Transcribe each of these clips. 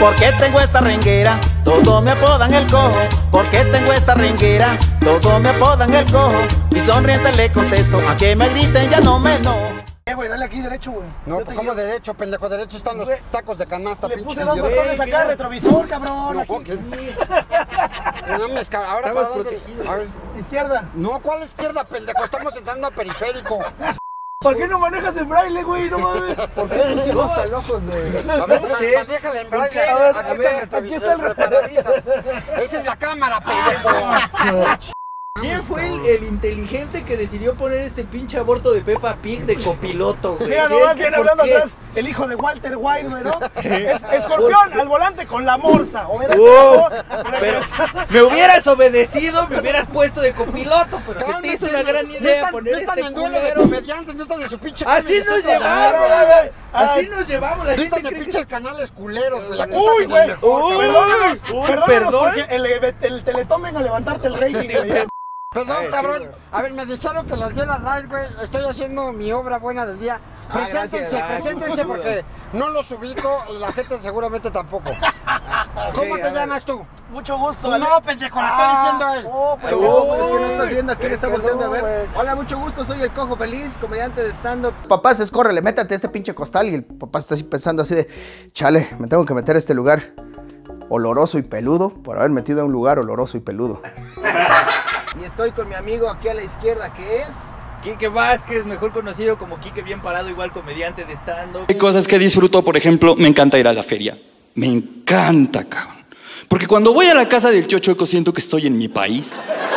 porque tengo esta renguera, todos me apodan el cojo, porque tengo esta renguera, todos me apodan el cojo, y sonriente le contesto, a que me griten ya no me enojo. Güey, dale aquí derecho, güey. No, ¿cómo derecho, pendejo? Derecho están los tacos de canasta, le pinche. Le puse 2 botones acá de retrovisor, cabrón. No, aquí. No me escabra. Ahora para dónde. Izquierda. No, ¿cuál izquierda, pendejo? Estamos entrando a periférico. ¿Por qué no manejas en braille, güey? No mames. ¿Por qué pusimos al ojos de...? A ver, manéjale en braille. Aquí está el retrovisor. Esa es la cámara, pendejo. ¿Quién fue el inteligente que decidió poner este pinche aborto de Peppa Pig de copiloto, güey? Mira, nomás viene hablando atrás el hijo de Walter White, güey, ¿no? Sí. Escorpión al volante con la morsa. Pero me hubieras obedecido, me hubieras puesto de copiloto, pero se te hizo una gran idea poner este culero. Comediantes, no están de su pinche. Así nos llevamos, así nos llevamos. La gente cree que pinches canales culeros, güey. Uy, güey. Perdón. Porque el Teletón venga a levantarte el rating, güey. Perdón, cabrón. A ver, me dijeron que las diera raid, güey. Estoy haciendo mi obra buena del día. Preséntense porque no los ubico y la gente seguramente tampoco. ¿Cómo te llamas tú? Mucho gusto. Tú no, pendejo, lo está diciendo él. Pues es que no estás viendo a quién está volteando a ver. Hola, mucho gusto, soy el Cojo Feliz, comediante de stand-up. Papá, escórrele, métate a este pinche costal. Y el papá está así pensando así de, chale, me tengo que meter a este lugar oloroso y peludo por haber metido a un lugar oloroso y peludo. Y estoy con mi amigo aquí a la izquierda, que es... Quique Vázquez, mejor conocido como Quique Bien Parado, igual comediante de stand-up. Hay cosas que disfruto, por ejemplo, me encanta ir a la feria. Me encanta, cabrón. Porque cuando voy a la casa del tío Chueco siento que estoy en mi país.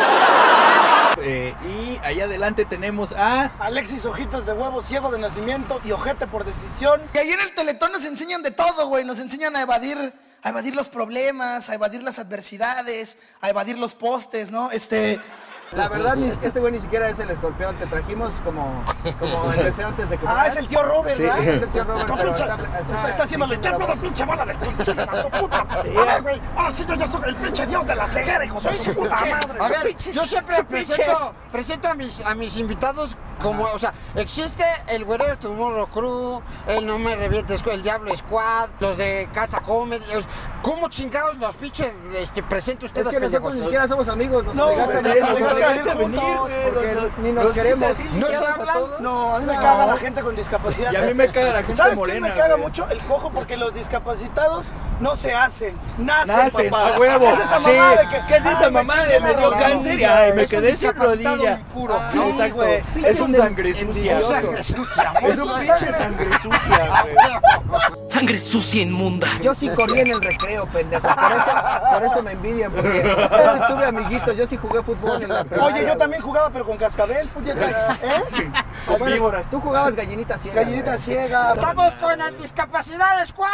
Y allá adelante tenemos a... Alexis Ojitos de Huevo, ciego de nacimiento y ojete por decisión. Y ahí en el Teletón nos enseñan de todo, güey. Nos enseñan a evadir los problemas, a evadir las adversidades, a evadir los postes, ¿no? La verdad, este güey ni siquiera es el escorpión. Te trajimos como el deseo antes de que... Ah, es el tío Robert, sí, ¿verdad? es el tío Robert. Pero está haciéndole, ¿qué pedo, pinche bola de conchita, su puta? Ay, güey, ahora sí yo ya soy el pinche dios de la ceguera, hijo de su puta madre. A ver, yo siempre presento a mis invitados como, o sea, existe el Güerero Tomorrow Crew, el No Me Revientes, el Diablo Squad, los de Casa Comedy. ¿Cómo chingados los pinches presento ustedes? Es que nosotros ni siquiera somos amigos, nos obligaste a venir, porque ni nos queremos. ¿No se hablan? No, a mí me caga la gente con discapacidad. Y a mí me caga la gente ¿Sabes morena. ¿Sabes qué me caga mucho? El cojo, porque los discapacitados no se hacen, nacen, papá. A huevo. ¿Qué es esa mamada de me dio cáncer y ay, me quedé sin rodilla? Exacto. Es un sangre sucia. Es un pinche sangre sucia, güey. Sangre sucia inmunda. Yo sí corrí en el recreo, pendejo. Por eso me envidian, porque yo sí tuve amiguitos, yo sí jugué fútbol en la primaria. Oye, yo también jugaba, pero con cascabel, puñetas. Con víboras. Tú jugabas gallinita ciega. Gallinita ciega. ¡Estamos con el Discapacidad Squad!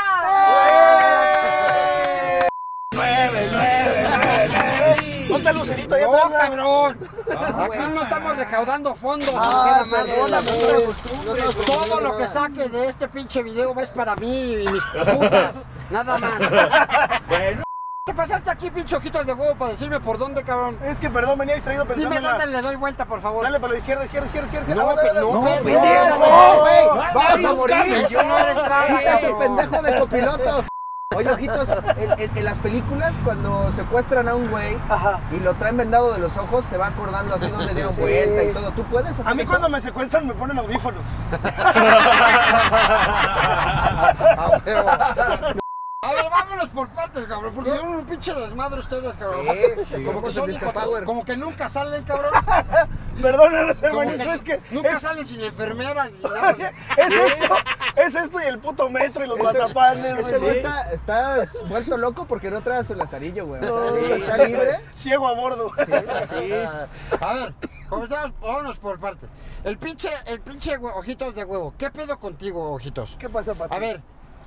9. Ponte el lucerito allá ¡No, atrás, cabrón! Aquí no estamos recaudando fondos. Todo lo que saque de este pinche video es para mí y mis putas. Nada más. Bueno. ¿Qué pasaste aquí, pinche Ojitos de Huevo, para decirme por dónde, cabrón? Es que, perdón, venía distraído pensando. Dime dónde le doy vuelta, por favor. Dale para la izquierda. No, Vas a morir. Eso no era entrada, Es el pendejo de copiloto. Oye, Ojitos, en las películas, cuando secuestran a un güey y lo traen vendado de los ojos, se va acordando así donde dieron vuelta y todo. ¿Tú puedes hacer eso? A mí cuando me secuestran me ponen audífonos. A ver, vámonos por partes, cabrón, porque son un pinche desmadre ustedes, cabrón. Sí, como que son como que nunca salen, cabrón. Perdónanos, hermanito, es que nunca salen sin enfermera ni nada. Es esto y el puto metro y los mazapanes. Este güey está vuelto loco porque no trae su lazarillo, güey. Está libre. Ciego a bordo. Sí. A ver, comenzamos, vámonos por partes. El pinche Ojitos de Huevo. ¿Qué pedo contigo, Ojitos? ¿Qué pasa, Pati? A ver,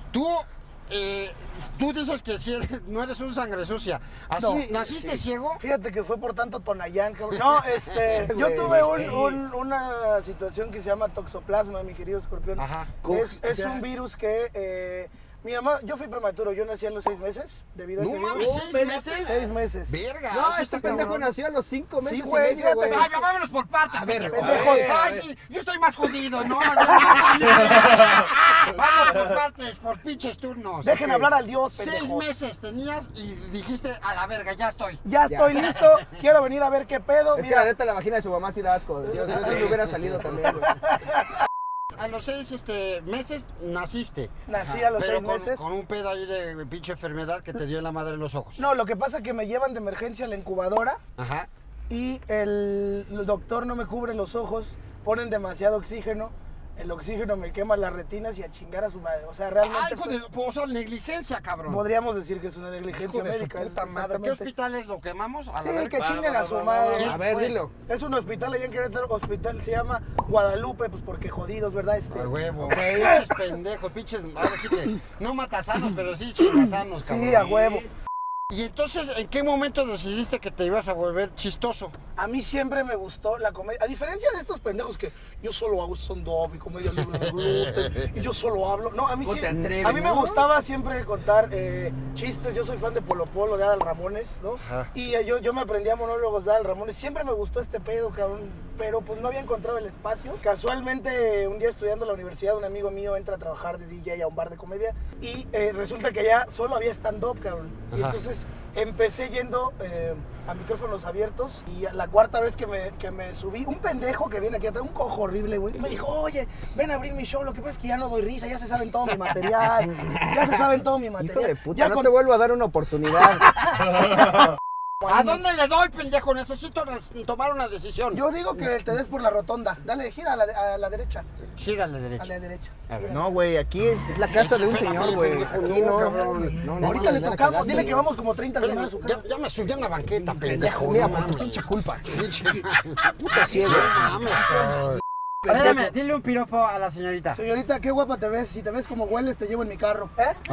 tú dices que no eres un sangre sucia. ¿Así naciste ciego? Fíjate que fue por tanto Tonayán, cabrón. No, yo tuve una situación que se llama toxoplasma, mi querido escorpión. Ajá. Es un virus que mi mamá, yo fui prematuro, yo nací a los 6 meses debido a ese virus. No, 6 meses. 6 meses. Verga. No, este pendejo nació a los 5 meses. Sí, güey, y medio, fíjate. Ay, vámonos por partes. A ver, pendejos. ay, sí, yo estoy más jodido, ¿no? Vamos por partes. partes por pinches turnos. Dejen hablar al Dios, 6 meses tenías y dijiste, a la verga, ya estoy. Ya estoy listo, quiero venir a ver qué pedo. Es que la neta la vagina de su mamá sí da asco. Yo sí me hubiera salido también, güey. A los 6 meses naciste. Nací a los 6 pero meses. con un pedo ahí de pinche enfermedad que te dio en la madre de los ojos. No, lo que pasa es que me llevan de emergencia a la incubadora. Ajá. Y el doctor no me cubre los ojos, ponen demasiado oxígeno. El oxígeno me quema las retinas y a chingar a su madre. O sea, realmente. Ay, hijo de, o sea, negligencia, cabrón. Podríamos decir que es una negligencia Hijo de médica. su puta madre. ¿Qué hospitales lo quemamos? A la Sí, verga. que chinguen a su madre. A ver, dilo. Es un hospital allá en Querétaro, hospital se llama Guadalupe, pues porque jodidos, ¿verdad? A huevo. Pinches pendejos, pinches. Ahora sí que no matasanos, pero sí chingasanos, cabrón. Sí, a huevo. Y entonces, ¿en qué momento decidiste que te ibas a volver chistoso? A mí siempre me gustó la comedia. A diferencia de estos pendejos que yo solo hago stand-up y comedia libre de gluten y yo solo hablo. No, a mí sí. A mí me gustaba siempre contar chistes. Yo soy fan de Polo Polo, de Adal Ramones, ¿no? Ajá. Y yo me aprendía monólogos de Adal Ramones. Siempre me gustó este pedo, cabrón. Pero pues no había encontrado el espacio. Casualmente, un día estudiando en la universidad, un amigo mío entra a trabajar de DJ a un bar de comedia. Y resulta que ya solo había stand-up, cabrón. Y entonces empecé yendo a micrófonos abiertos y la cuarta vez que me subí, un pendejo que viene aquí atrás, un cojo horrible, güey, me dijo, oye, ven a abrir mi show, lo que pasa es que ya no doy risa, ya se saben todo mi material, ya se saben todo mi material. Hijo de puta, no te vuelvo a dar una oportunidad. ¿A dónde le doy, pendejo? Necesito tomar una decisión. Yo digo que te des por la rotonda. Dale, gira a la derecha. Gira a la derecha. A la derecha. No, güey, aquí es la casa de un señor, güey. Aquí no, cabrón. No, ahorita le tocamos. Dile que vamos como 30 semanas a su casa. Ya me subí a una banqueta, pendejo. Mira, por tu pinche culpa. Puto ciego. No mames, cabrón. Espérame, dile un piropo a la señorita. Señorita, qué guapa te ves. Si te ves como hueles, te llevo en mi carro.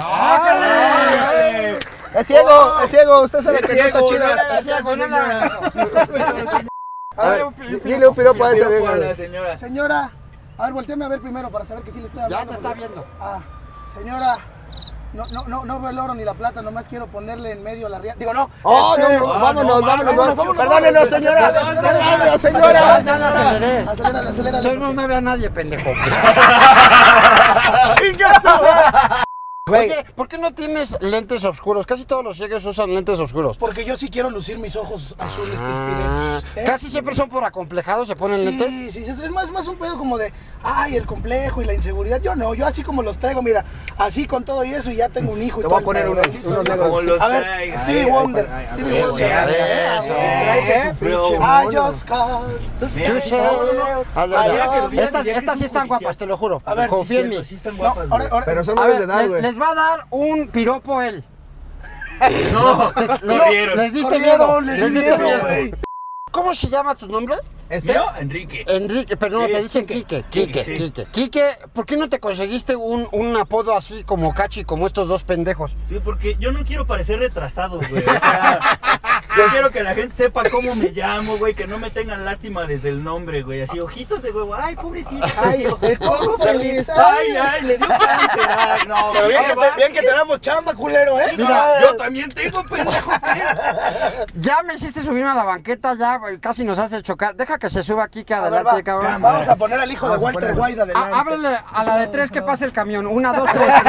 ¡Ay! Es ciego. Usted sabe que no está chida. Es ciego, no le haga caso. A ver, dile un piropo a esa vieja. Señora, a ver, volteame a ver primero para saber que sí le estoy hablando. Ya te está viendo. Señora, no veo el oro ni la plata, nomás quiero ponerle en medio la riata. Digo, no. Vámonos. Perdónenos, señora. Perdónenos, señora. Acelérale. Yo no veo a nadie, pendejo. Oye, ¿por qué no tienes lentes oscuros? Casi todos los ciegos usan lentes oscuros. Porque yo sí quiero lucir mis ojos azules pispiretos. Casi siempre son por acomplejados, se ponen lentes. Sí, es más un pedo como de, el complejo y la inseguridad. Yo no, yo así como los traigo, mira, así con todo y eso y ya tengo un hijo. Te voy a poner unos negros. A ver, Stevie Wonder. I just got to say. Estas sí están guapas, te lo juro. Confía en mí. Pero son menores de edad, güey. Les va a dar un piropo él. No, les diste miedo. ¿Cómo se llama tu nombre? ¿Yo? Enrique, perdón, te dicen Quique. Quique, ¿por qué no te conseguiste un apodo así como Cachi, como estos dos pendejos? Sí, porque yo no quiero parecer retrasado, güey. O sea, yo quiero que la gente sepa cómo me llamo, güey, que no me tengan lástima desde el nombre, güey. Así, ojitos de huevo, ay, pobrecito. Ay, el cojo feliz. Ay, le dio cáncer. Ay, no, pero bien que te damos chamba, culero, ¿eh? Mira, yo también tengo, pendejo. Ya me hiciste subir a la banqueta, ya casi nos hace chocar. Deja que se suba aquí, que adelante, cabrón. Vamos a poner al hijo de Walter White adelante. Ábrele a la de 3 que pase el camión. 1, 2,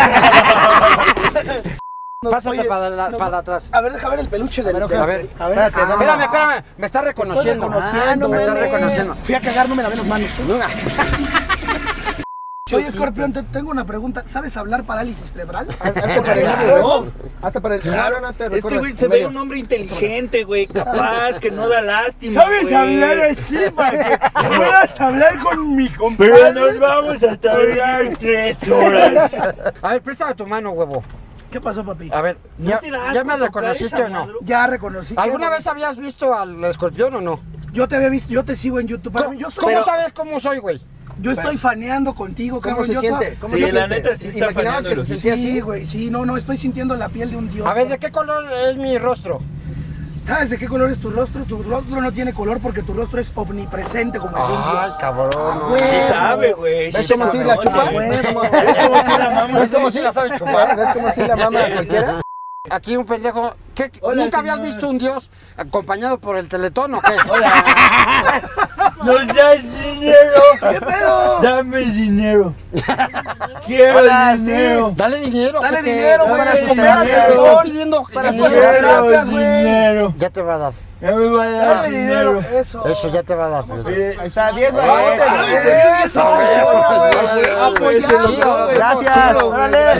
3. Pásate para atrás. A ver, deja ver el peluche del... A ver, espérame. Me está reconociendo. Me está reconociendo. Fui a cagar, no me lavé las manos. Oye, Escorpión, tengo una pregunta. ¿Sabes hablar parálisis cerebral? Hasta para el... Claro, no te este güey se ve un hombre inteligente, güey, capaz, que no da lástima. ¿Sabes hablar así para que puedas hablar con mi compadre? Pero nos vamos a tardar 3 horas. A ver, préstame tu mano, huevo. ¿Qué pasó, papi? A ver, ¿ya me reconociste o no? Ya reconocí. ¿Alguna vez habías visto al Escorpión o no? Yo te había visto, yo te sigo en YouTube. ¿Cómo sabes cómo soy, güey? Yo estoy faneando contigo, cabrón. ¿Cómo se siente? ¿Cómo se siente? La neta sí está ¿Imaginabas que se sentía así? Sí, güey, sí, no, estoy sintiendo la piel de un dios. A ver, ¿de qué color es mi rostro? ¿Sabes de qué color es tu rostro? Tu rostro no tiene color porque tu rostro es omnipresente como el indio. Ay, cabrón. Sí sabe, güey. ¿Ves cómo si la chupa? ¿Ves cómo si la mama? ¿Ves cómo si la sabe chupar? ¿Ves cómo si la mama a cualquiera? Aquí un pendejo. ¿Nunca habías visto un dios acompañado por el Teletón o qué? Hola. ¡Nos das dinero! ¿Qué pedo? ¡Dame dinero! ¡Quiero dinero! Dale dinero. Dale ojete. dinero, güey, Dale comer al dinero. Te estoy cabrón. pidiendo Para dinero. sus terapias, ¡Quiero güey. dinero! Ya te va a dar. ¡Ya me va a dar Dale dinero. dinero! Eso. Ya te va a dar. Mire, Ahí está, 10 Eso, Eso, güey. Chido, Gracias. Órale.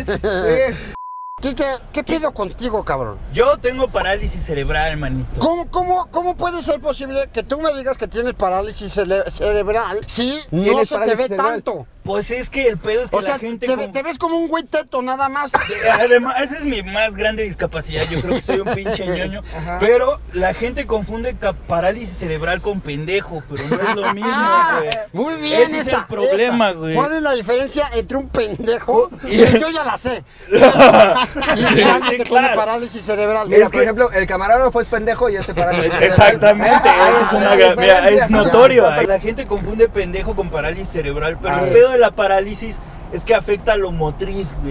¿Qué pido contigo, cabrón? Yo tengo parálisis cerebral, manito. ¿Cómo puede ser posible que tú me digas que tienes parálisis cerebral si no ¿Tienes se te parálisis ve cerebral? tanto? Pues es que el pedo es que O sea, la gente... te ves como un güey teto nada más. Además, esa es mi más grande discapacidad. Yo creo que soy un pinche ñoño. Pero la gente confunde parálisis cerebral con pendejo, pero no es lo mismo, güey. Muy bien, Ese es el problema, güey. ¿Cuál es la diferencia entre un pendejo y yo ya la sé? Y alguien que tiene claro. parálisis cerebral. Mira, por ejemplo, el camarógrafo es pendejo y este parálisis. Exactamente, esa es una la mira, es diferencia. notorio. La gente confunde pendejo con parálisis cerebral, pero el pedo de la parálisis es que afecta a lo motriz, güey.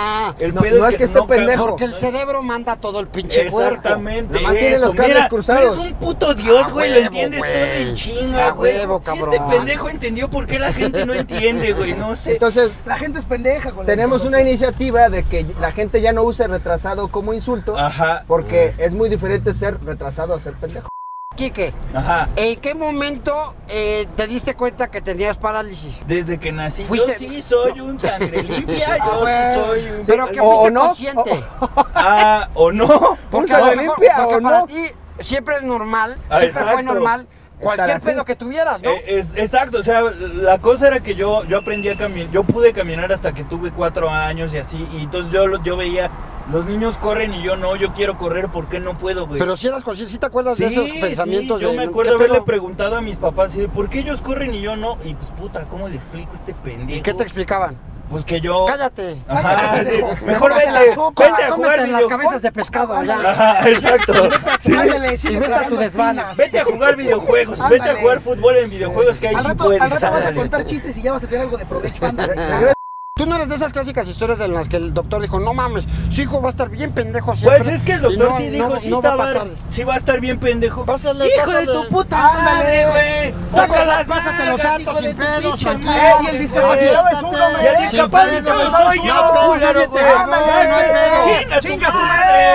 El No, pedo no es que esté pendejo. Porque el cerebro manda todo el pinche cuerpo. Exactamente. Nada más tiene los cables Mira, cruzados. tú eres un puto dios, güey, lo huevo, entiendes güey. todo en chinga, A güey. huevo, Si cabrón. este pendejo entendió por qué la gente no entiende, güey, no sé. Entonces, La gente es pendeja con la tenemos una información. iniciativa de que la gente ya no use retrasado como insulto, Ajá, porque es muy diferente ser retrasado a ser pendejo. Quique, ajá. ¿en qué momento te diste cuenta que tenías parálisis? Desde que nací, Fuiste- yo sí soy un sangre limpia, yo güey. sí soy un... Pero que O fuiste no. consciente. Ah, ¿o no? Porque sangre a lo mejor- limpia, porque ¿o para no? ti siempre es normal, Ah, siempre fue exacto. normal cualquier Estar así. pedo que tuvieras, ¿no? Exacto, o sea, la cosa era que yo aprendí a caminar, yo pude caminar hasta que tuve 4 años y así, y entonces yo veía, los niños corren y yo no, yo quiero correr, ¿por qué no puedo, güey? Pero si eras consciente, ¿sí te acuerdas de esos pensamientos? yo de, me acuerdo ¿qué haberle pedo? preguntado a mis papás, así de, ¿por qué ellos corren y yo no? Y pues puta, ¿cómo le explico a este pendejo? ¿Y qué te explicaban? Pues que yo... Cállate. Ajá, sí, pendejo. mejor Cómete vete, la sopa, vete a jugar Cómete las videojuegos. cabezas de pescado ya. Ajá, exacto. Sí. Ándale, sigue Y vete a tu tragando desván. espinas. Vete a jugar videojuegos, Ándale. vete a jugar fútbol en videojuegos que ahí Al sí rato, puedes. al rato vas a ándale. contar chistes y ya vas a tener algo de provecho. Ándale. Tú no eres de esas clásicas historias en las que el doctor dijo, no mames, su hijo va a estar bien pendejo siempre. Pues es que el y doctor no- sí dijo, no- sí, no va a estaba, pasar. sí va a estar bien pendejo. Pásale, ¡Hijo pásale. de tu puta madre, güey! ¡Saca las Pásate los nalgas, santos hijo de sin tu pedos, pinche tranquilo. madre, Y el discapacitado es uno, Y el güey. discapacitado soy yo, culero, güey. no hay pedo. ¡Chinga tu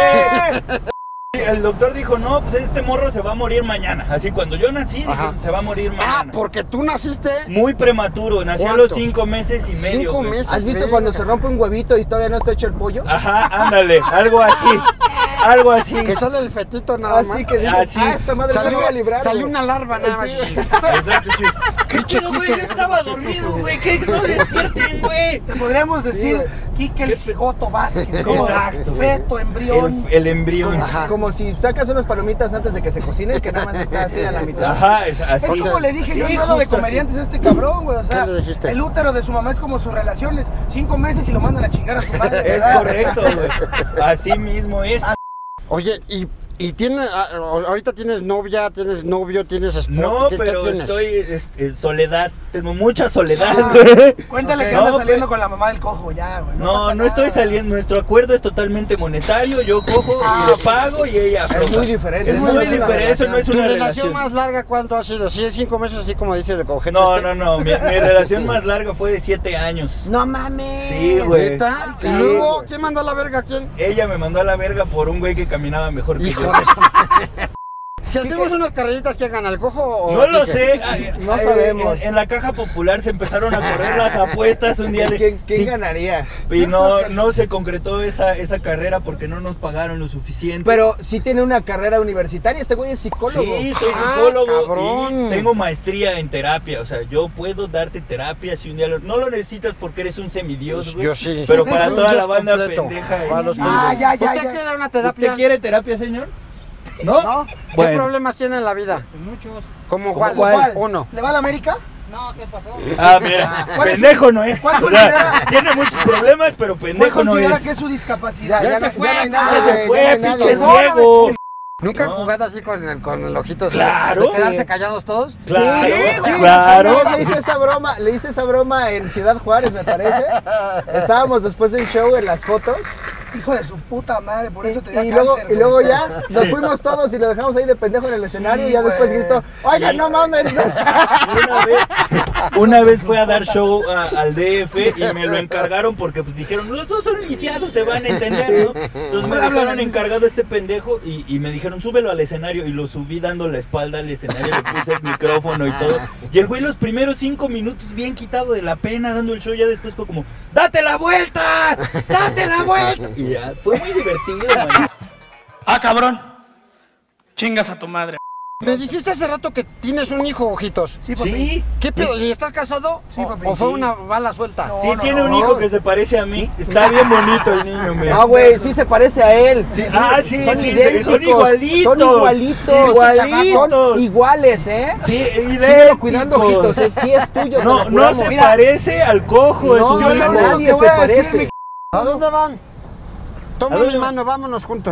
madre! El doctor dijo, no, pues este morro se va a morir mañana. Así, cuando yo nací, dije, Ajá. se va a morir mañana. Porque tú naciste Muy prematuro, nací a ¿Cuántos? los 5 meses y medio. 5 güey. meses. ¿Has visto verga. cuando se rompe un huevito y todavía no está hecho el pollo? Ajá, ándale, algo así. Algo así. Que sale el fetito nada más. Así que dices, Así. esta madre se Salió, voy a librar. salió güey". una larva nada más. Exacto, sí. ¿Qué Pinche pedo, güey? Quique. Yo estaba dormido, güey. Que no despierten, güey. Te podríamos decir, Quique el cigoto Vázquez. ¿no? Exacto. Feto, embrión. El embrión. Como si sacas unas palomitas antes de que se cocinen, que nada más está así a la mitad. Ajá, es Es así. como le dije Sí, yo en duelo de justo comediantes a este cabrón, güey. O sea, ¿Qué le dijiste? el útero de su mamá es como sus relaciones. 5 meses y lo mandan a chingar a su madre. Es ¿verdad? correcto, güey. Así mismo es. Oye, y tienes, ahorita tienes novia, tienes novio, tienes esposa. No, ¿Qué pero tienes? estoy soledad. Tengo mucha soledad, Ah, güey. Cuéntale que No, anda saliendo pues- con la mamá del cojo ya, güey. No, pasa no estoy nada. saliendo. Nuestro acuerdo es totalmente monetario. Yo cojo y le pago y ella afloja. muy diferente. Es Eso muy no es una diferente. Eso no es ¿Tu una relación relación. más larga cuánto ha sido? ¿Sí es 5 meses así como dice el cojete? No. Mi relación más larga fue de 7 años. No mames. Sí, güey. ¿Neta? Sí, ¿Y luego güey. quién mandó a la verga a quién? Ella me mandó a la verga por un güey que caminaba mejor que Hijo yo. de su... Si hacemos unas carreritas, ¿quién gana? ¿El cojo o No lo Quique? sé. No sabemos. En la caja popular se empezaron a correr las apuestas un día de. ¿Quién sí, ganaría? y no se concretó esa carrera porque no nos pagaron lo suficiente. Pero sí tiene una carrera universitaria, este güey es psicólogo. Sí, soy Ah, psicólogo cabrón. y tengo maestría en terapia. O sea, yo puedo darte terapia si un día no lo necesitas porque eres un semidios, güey. Yo sí. Pero para Un toda la dios banda completo. pendeja. Para los Ah, ya, ya, ¿Usted ya. quiere dar una terapia? ¿Usted quiere terapia, señor? ¿No? No. ¿Qué Bueno. problemas tiene en la vida? Muchos. ¿Cómo ¿Cómo cuál? cuál? Uno. ¿Le va a la América? No, ¿qué pasó? Ah, mira, ¿Cuál es pendejo no es. cuál O sea, considera- tiene muchos problemas, pero ¿Cuál pendejo no considera es. que es su discapacidad? Ya se fue, no hay nada, Se güey, fue, ya no hay nada, pinche güey. ciego. ¿Nunca han No. jugado así con el ojito así? Claro. ¿De quedarse Sí. callados todos? Claro, Sí, claro. una vez le hice esa broma en Ciudad Juárez, me parece. Estábamos después del show en las fotos Hijo de su puta madre, por eso te da y cáncer, luego ya nos fuimos todos y lo dejamos ahí de pendejo en el escenario y ya después gritó, oigan, no mames. Una vez fue a dar show al DF y me lo encargaron porque pues dijeron, los dos son lisiados, se van a entender, ¿no? Entonces me dejaron encargado este pendejo y me dijeron, súbelo al escenario, y lo subí dando la espalda al escenario, le puse el micrófono y todo. Y el güey los primeros 5 minutos bien quitado de la pena dando el show, ya después fue como, ¡date la vuelta! ¡Date la vuelta! Y ya, fue muy divertido, man. Ah, cabrón. Chingas a tu madre. Me dijiste hace rato que tienes un hijo, Ojitos. Sí, papi. Sí, ¿Qué pedo? ¿Y estás casado? Sí, papi, ¿O fue sí. una bala suelta? No. sí tiene un hijo que se parece a mí. Está bien bonito el niño, mira. Ah, güey, sí se parece a él. Sí, sí, son sí, idénticos. son igualitos. Son igualitos. Igualitos. Son iguales, ¿eh? Sí, Síguelo cuidando, ojitos. Sí es tuyo. No, te lo no juramos. se Mira, parece al cojo, es no, un no, hijo. nadie se parece. ¿A dónde van? Toma ¿A dónde mi van? mano, vámonos juntos.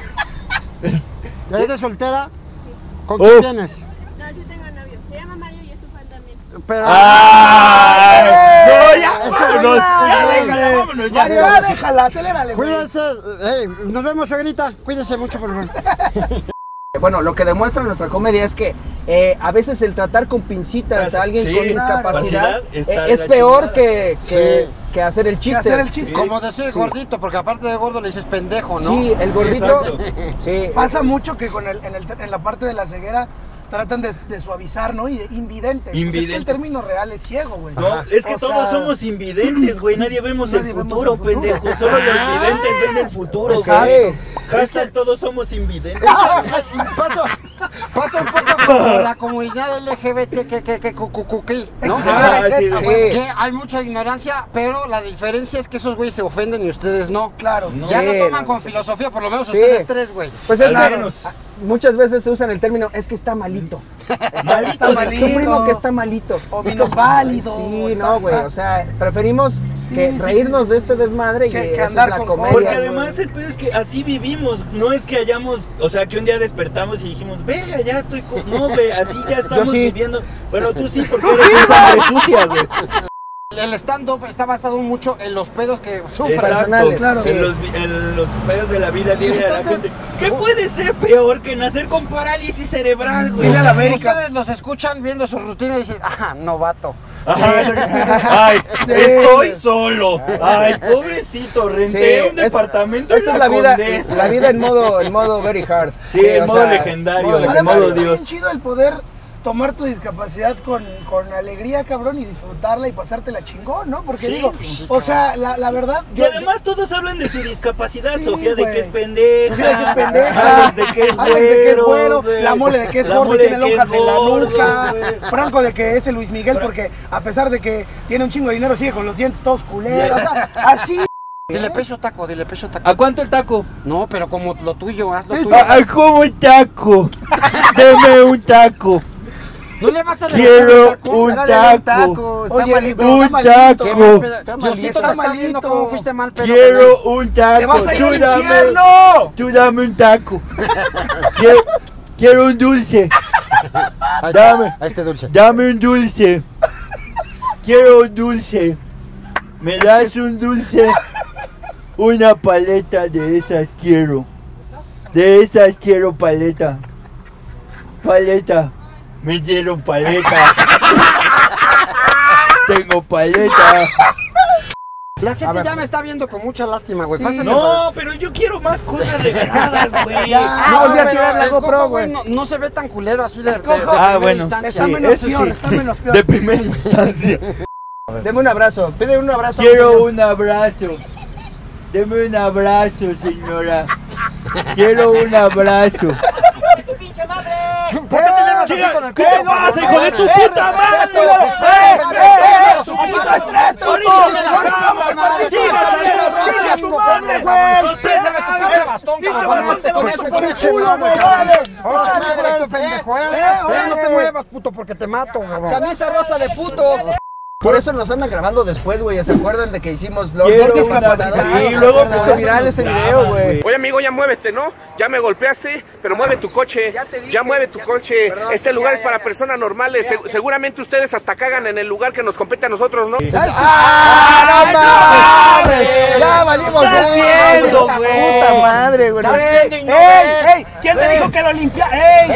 ¿Ya eres soltera? ¿Con quién vienes? No, sí tengo novio. Se llama Mario y es tu fan también. Pero... ¡Ay! No, ya, Eso vámonos, ya, ya, güey. déjala, vámonos, ya. Ya, déjala, acelérale, güey. Cuídense. Nos vemos, suegrita. Cuídense mucho, por favor. Bueno, lo que demuestra nuestra comedia es que a veces el tratar con pincitas a alguien Sí, con claro. discapacidad Está de es la peor chingada. que hacer el chiste. hacer el chiste. Como decir gordito, porque aparte de gordo le dices pendejo, ¿no? Sí, el gordito. Exacto. Sí. Pasa mucho que en la parte de la ceguera tratan de suavizar, ¿no? Y de invidente. Pues es que Invidente. el término real es ciego, güey. No, es que O todos sea, somos invidentes, güey. Nadie vemos Nadie el vemos futuro, el futuro. pendejo. Solo los videntes ven el futuro, Exacto. güey. Hashtag todos somos invidentes. Pasa un poco como la comunidad LGBT que ¿no? Ah, sí, Sí. Que hay mucha ignorancia, pero la diferencia es que esos güeyes se ofenden y ustedes no. Claro. No. Ya Sí, lo toman no. con filosofía, por lo menos Sí. ustedes tres, güey. Pues es Al que menos. muchas veces se usan el término, es que está malito. Está malito. Tu primo que está malito. O minusválido. Sí, no, güey. O sea, preferimos Sí, reírnos sí, de este desmadre y que esa andar es la con comedia. Porque güey. además el pedo es que así vivimos. No es que hayamos, o sea, que un día despertamos y dijimos, verga, ya estoy. No, güey, así ya estamos sí. viviendo. Bueno, tú sí, porque eres un sangre sucia, güey. El stand-up está basado mucho en los pedos que sufren. Exacto. personales, claro. Sí. En los pedos de la vida diaria de la Entonces, gente. ¿Qué puede ser peor que nacer con parálisis cerebral, güey? Dile a la América. Ustedes los escuchan viendo su rutina y dicen, novato. Ajá. Ay, estoy solo. Ay, pobrecito, renté un departamento Esta en es la la vida, Condesa. la vida en modo very hard. Sí, en o modo sea, legendario, modo Además, modo está Dios. bien chido el poder tomar tu discapacidad con alegría, cabrón, y disfrutarla y pasártela chingón, ¿no? Porque Sí, digo, pues sí, o sea, la verdad... Y además todos hablan de su discapacidad, Sí, Sofía de güey. que es pendeja, Sofía de que es pendeja, Alex de que es Alex de que es güero, güero, güey. la Mole de que es La gordo y Mole tiene de que lonjas es en la gordo, nuca, güey. Franco de que es el Luis Miguel porque a pesar de que tiene un chingo de dinero sigue con los dientes todos culeros, o sea, así... Dile peso taco, dile peso taco. ¿A cuánto el taco? No, pero como lo tuyo, haz lo tuyo. ¿Cómo un taco? Deme un taco. No le vas a Quiero levantar un Regálale taco. está Oye, malito. está Un malito. taco. Está Diosito te está malito. viendo cómo fuiste mal pedo. Quiero un taco. ¡Te vas a ir al dame, infierno! tú dame un taco. Quiero un dulce. Ahí Dame. está, a este dulce. Dame un dulce. Quiero un dulce. ¿Me das un dulce? Una paleta de esas quiero. De esas quiero paleta. Paleta. Me dieron paleta. Tengo paleta. La gente ya me está viendo con mucha lástima, güey. Sí. Pásale, No, pero yo quiero más cosas regaladas, güey. No, volví a pero tirar la el GoPro, cojo, güey. No se ve tan culero así de cojo. primera Bueno. instancia. Está menos eso peor, sí. está menos peor. De primera instancia. Deme un abrazo, pide un abrazo. Quiero señor. un abrazo. Deme un abrazo, señora. Quiero un abrazo. ¿Por qué te llamas así con el ¿Qué cojo? pasa, hijo de tu puta madre? ¡Su puta estrés, tú! Los tres de tu pinche bastón, cabrón. Con ese culo, güey. No te muevas, puto, porque te mato, cabrón. Camisa rosa de puto. Por eso nos andan grabando después, güey. ¿Se acuerdan de que hicimos los Quiero dos una discapacitados? sí, luego se hizo viral ese video, güey. Oye amigo, ya muévete, ¿no? Ya me golpeaste, pero mueve tu coche. Ya mueve tu coche. Este lugar es para personas normales. Seguramente ustedes hasta cagan en el lugar que nos compete a nosotros, ¿no? ¡Ah, no mames! Ya valimos Estás bien, viendo, güey. ¡Ey! ¿Quién te dijo que lo limpia? ¡Ey!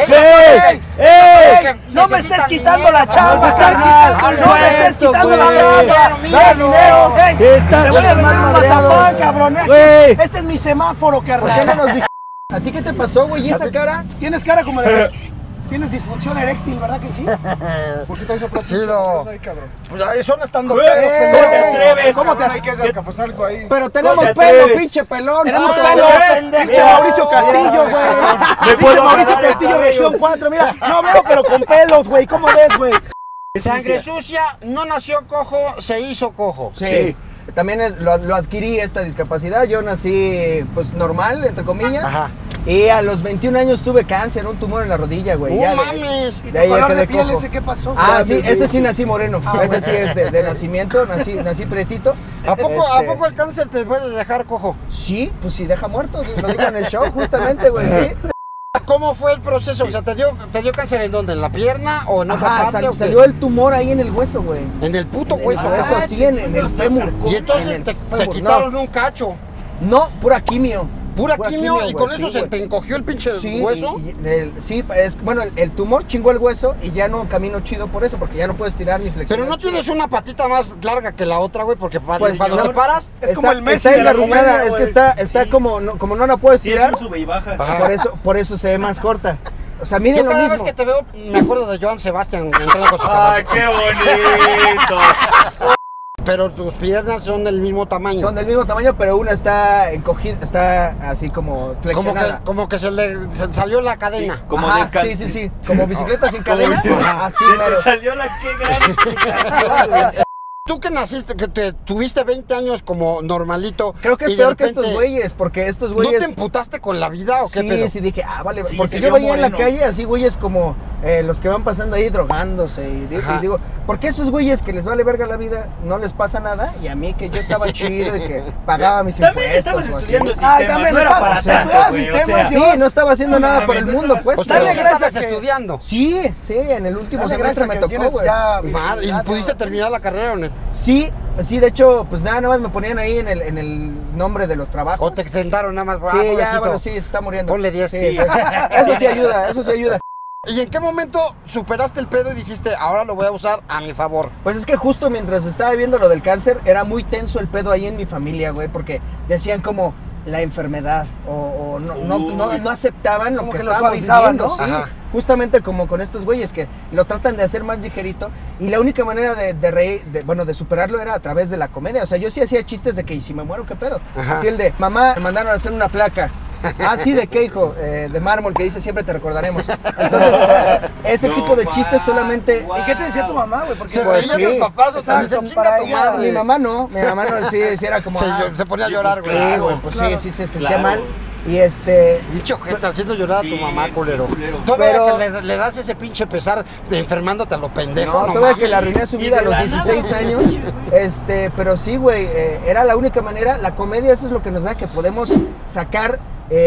¡No me estés quitando la chamba, carnal! ¡No me estés quitando la chamba! ¡Dale dinero! ¡Te voy a vender un mazapán, cabrón! Este es mi semáforo, carnal. ¿Por qué no nos dijiste? ¿A ti qué te pasó, güey? ¿Y esa cara? Tienes cara como de... Tienes disfunción eréctil, ¿verdad que sí? ¿Por qué te hizo Chido. Pues son estando ¿Cómo te atreves? ¿Cómo te atreves? Algo ahí. Pero tenemos te pelo, atreves? pinche pelón. Tenemos puto. pelo, pinche Mauricio Castillo, güey. Pinche Mauricio Castillo, región 4. Mira, no veo, pero con pelos, güey. ¿Cómo ves, güey? Sangre sucia, no nació cojo, se hizo cojo. Sí. También lo adquirí esta discapacidad. Yo nací, pues, normal, entre comillas. Ajá. Y a los 21 años tuve cáncer, un tumor en la rodilla, güey. ¡No mames! ¿Y de ahí tu ya color quedé de piel cojo. ese qué pasó? Ah, sí, ese sí nací moreno. Ese sí es de nacimiento, nací pretito. ¿A poco el cáncer te puede dejar cojo? Sí, pues sí, deja muerto. Lo digo en el show, justamente, güey, sí. ¿Cómo fue el proceso? O sea, ¿te dio cáncer en dónde? ¿En la pierna o en otra Ajá, parte? salió el tumor ahí en el hueso, güey. En el puto hueso. Eso sí, en el fémur. Y entonces te quitaron un cacho. No, pura quimio. Pura quimio, y güey, con eso sí, se güey. te encogió el pinche hueso. Bueno, el tumor chingó el hueso y ya no camino chido por eso, porque ya no puedes tirar ni flexionar. Pero no tienes una patita más larga que la otra, güey, porque Pues, cuando te paras, es como el Messi está de la engarruñada, comedia, es que güey. está como no la puedes Sí, es tirar, un sube y baja. por eso se ve más corta. O sea, miden yo lo cada mismo. vez que te veo me acuerdo de Joan Sebastián entrando con su ¡Ay, caballo. qué bonito! Pero tus piernas son del mismo tamaño. Son del mismo tamaño, pero una está encogida, está así como flexionada. Como que se salió la cadena. Como Ajá, descan- sí. Como bicicleta sin cadena. Así, Se mero. te salió la que gran explicación, güey. Tú que naciste, que te tuviste 20 años como normalito. Creo que es y de peor que repente, estos güeyes, porque estos ¿No güeyes... te emputaste con la vida o qué pedo? Sí, dije, vale, Sí, porque se yo vio veía en la moreno. calle así güeyes como los que van pasando ahí drogándose y digo, ¿por qué esos güeyes que les vale verga la vida no les pasa nada? Y a mí que yo estaba chido y que pagaba mis También impuestos estabas o así. estudiando Ay, sistemas, también no era para estabas tanto, güey, estudiando o sea, sistemas, Sí, no estaba haciendo No nada mames, por el no mundo, estabas- pues. Pues pero- tú gracias estabas que- estudiando. Sí, en el último Dale semestre gracias me que tocó, tienes güey. ya Madre, ¿y habilidad, pudiste ¿no? terminar la carrera o no? Sí, de hecho, pues nada más me ponían ahí en el nombre de los trabajos. ¿O te sentaron nada más? Sí, ya, pobrecito. bueno, sí, se está muriendo. Ponle 10. Sí, eso sí ayuda, eso sí ayuda. ¿Y en qué momento superaste el pedo y dijiste, ahora lo voy a usar a mi favor? Pues es que justo mientras estaba viendo lo del cáncer, era muy tenso el pedo ahí en mi familia, güey, porque decían como la enfermedad o no aceptaban lo Como que que lo estábamos suavizaban, viviendo, ¿no? sí. Ajá. Justamente como con estos güeyes que lo tratan de hacer más ligerito y la única manera de reír, de superarlo era a través de la comedia. O sea, yo sí hacía chistes de que, ¿y si me muero, qué pedo? Ajá. Así el de, mamá, me mandaron a hacer una placa. Ah, sí, ¿de qué, hijo? De mármol, que dice, siempre te recordaremos. Entonces, ese tipo de chistes solamente... ¿Y qué te decía tu mamá, güey? Porque Se Pues reían sí. tus papás, o sea, Exacto, se chinga para tu ella. madre. Mi mamá no, sí era como... Se ponía a llorar, güey. Sí, güey, pues Claro. sí, se sentía Claro. mal. Y Pinche ojete haciendo llorar a tu Sí, mamá, culero. culero. Todavía Pero- que le das ese pinche pesar de enfermándote a lo pendejo. No, No, todavía mames. que la arruiné su Y vida a de los la 16 nada, años. güey. Pero sí, güey, era la única manera. La comedia, eso es lo que nos da, que podemos sacar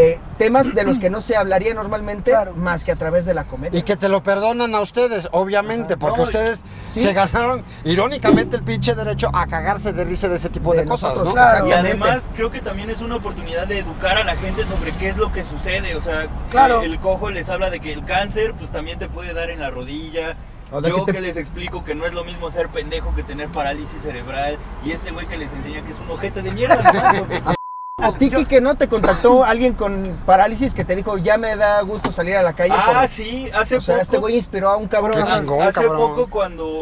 temas de los que no se hablaría normalmente, Claro. más que a través de la comedia. Y que te lo perdonan a ustedes, obviamente, porque No, ustedes sí. se ganaron irónicamente el pinche derecho a cagarse de risa de ese tipo de cosas, nosotros, ¿no? claro. Y Exactamente. además creo que también es una oportunidad de educar a la gente sobre qué es lo que sucede. O sea, Claro. el cojo les habla de que el cáncer pues también te puede dar en la rodilla. O de Yo que que les explico que no es lo mismo ser pendejo que tener parálisis cerebral. Y este güey que les enseña que es un ojete de mierda. ¿No? A ti, Kike, ¿no? ¿Te contactó alguien con parálisis que te dijo, ya me da gusto salir a la calle? Sí, hace O sea, poco. este güey inspiró a un cabrón. Qué Ajá. chingón. Hace cabrón. poco cuando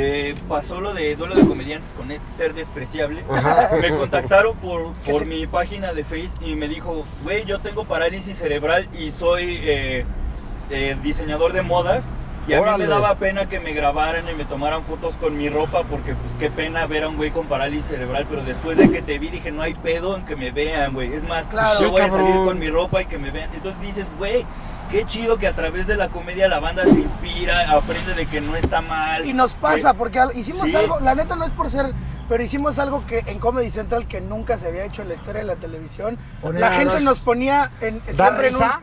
pasó lo de duelo de comediantes con este ser despreciable, me contactaron por mi página de Face y me dijo, güey, yo tengo parálisis cerebral y soy diseñador de modas. Y a mí Órale. me daba pena que me grabaran y me tomaran fotos con mi ropa porque pues qué pena ver a un güey con parálisis cerebral, pero después de que te vi dije, no hay pedo en que me vean, güey. Es más, Claro. yo Sí, voy a cabrón. salir con mi ropa y que me vean. Entonces dices, güey, qué chido que a través de la comedia la banda se inspira, aprende de que no está mal. Y nos pasa, porque hicimos algo, la neta no es por ser, pero hicimos algo que en Comedy Central que nunca se había hecho en la historia de la televisión. La gente nos ponía ¿Dar risa?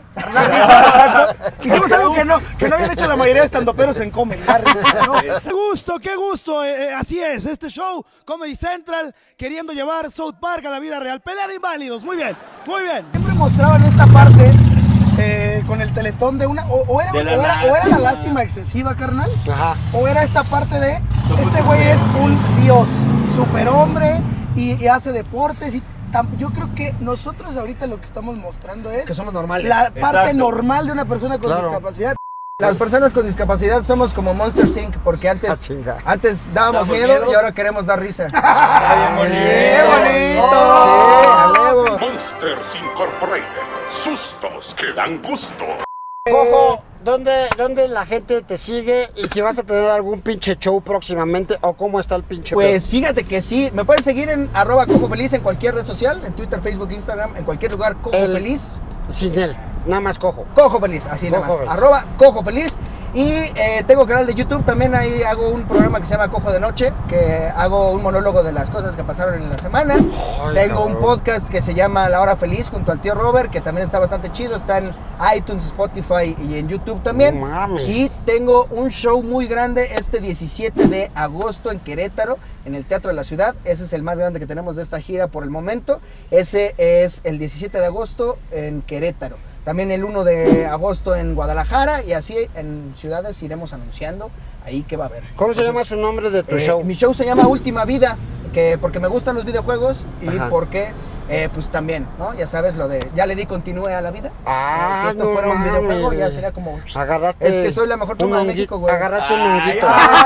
Hicimos algo que no habían hecho la mayoría de estandoperos en Comedy, dar risa, ¿no? Qué gusto, así es, este show, Comedy Central, queriendo llevar South Park a la vida real. Pelea de inválidos, muy bien, muy bien. Siempre mostraban esta parte con el Teletón de una, o era la lástima excesiva, carnal. Ajá. O era esta parte de, este güey es un dios, superhombre y hace deportes y yo creo que nosotros ahorita lo que estamos mostrando es que somos normales. La parte normal de una persona con discapacidad. Las personas con discapacidad somos como Monster Inc. porque antes dábamos miedo y ahora queremos dar risa. ¡Bien bonito! ¡Qué bonito! Sí, a huevo. Monsters Incorporated. Sustos que dan gusto. Cojo, ¿dónde la gente te sigue? Y si vas a tener algún pinche show próximamente, o cómo está el pinche Pues fíjate que sí, me pueden seguir en @CojoFeliz en cualquier red social, en Twitter, Facebook, Instagram, en cualquier lugar, CojoFeliz. Sin él, nada más Cojo. Cojo Feliz, así nada más. @CojoFeliz. Y tengo canal de YouTube, también ahí hago un programa que se llama Cojo de Noche, que hago un monólogo de las cosas que pasaron en la semana. Tengo un podcast que se llama La Hora Feliz junto al tío Robert, que también está bastante chido, está en iTunes, Spotify y en YouTube también. No mames. Y tengo un show muy grande este 17 de agosto en Querétaro, en el Teatro de la Ciudad. Ese es el más grande que tenemos de esta gira por el momento. Ese es el 17 de agosto en Querétaro. También el 1 de agosto en Guadalajara y así en ciudades iremos anunciando ahí que va a haber. ¿Cómo se llama su nombre de tu show? Mi show se llama Última Vida, porque me gustan los videojuegos y porque pues también, ¿no? Ya sabes lo de, ya le di continúe a la vida. Si esto fuera un videojuego ya sería como, agarraste es que soy la mejor pluma de México, güey. Agarraste un honguito.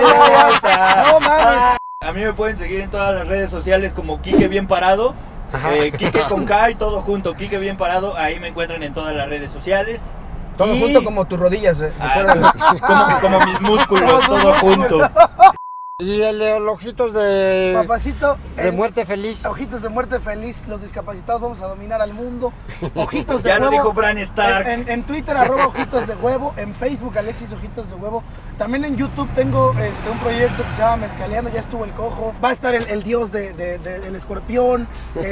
No mames. A mí me pueden seguir en todas las redes sociales como Quique Bien Parado. Quique con K y todo junto, Quique Bien Parado, ahí me encuentran en todas las redes sociales. Todo junto como tus rodillas, como mis músculos, todo junto. Y el de los ojitos de... Papacito. De muerte feliz. Ojitos de muerte feliz. Los discapacitados vamos a dominar al mundo. Ojitos de ya huevo. lo dijo Bran Stark. En Twitter, @ojitos de huevo. En Facebook, Alexis Ojitos de Huevo. También en YouTube tengo un proyecto que se llama Mezcaleando. Ya estuvo el Cojo. Va a estar el dios del escorpión.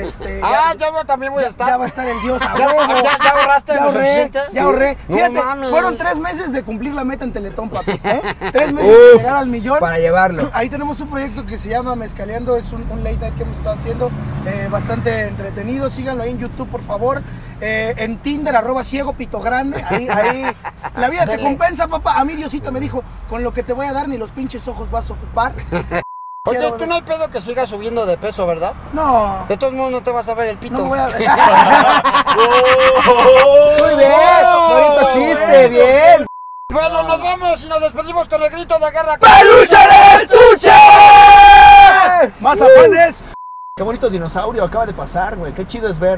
Yo también voy a estar. Ya va a estar el dios. ¿Ya ahorraste lo suficiente? Ya ahorré. No, Fíjate, mames. fueron 3 meses de cumplir la meta en Teletón, papi. 3 meses de llegar al millón. Para llevarlo. Ahí tenemos un proyecto que se llama Mezcaleando, es un late night que hemos estado haciendo, bastante entretenido. Síganlo ahí en YouTube, por favor. En Tinder, @ciegopitogrande. Ahí, la vida te compensa, papá. A mí Diosito me dijo, con lo que te voy a dar ni los pinches ojos vas a ocupar. Oye, tú no hay pedo que sigas subiendo de peso, ¿verdad? No. De todos modos no te vas a ver el pito. No voy a ver. Muy bien, bonito chiste, bien. Bueno, nos vamos y nos despedimos con el grito de guerra. ¡Peluche de estuche! ¡Mazapanes! Qué bonito dinosaurio acaba de pasar, güey. Qué chido es ver.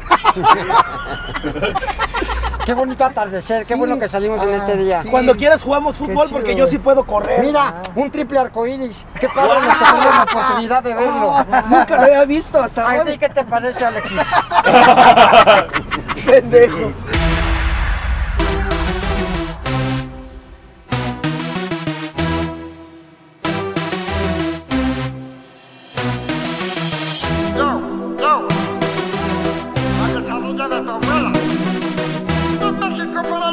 Qué bonito atardecer, qué bueno que salimos en este día. Sí. Cuando quieras jugamos fútbol porque yo sí puedo correr. Mira, un triple arcoíris. Qué padre que tuvimos la oportunidad de verlo. Nunca lo había visto hasta ¿A hoy. ti qué te parece, Alexis? Pendejo. La quesadilla de tu abuela. De México para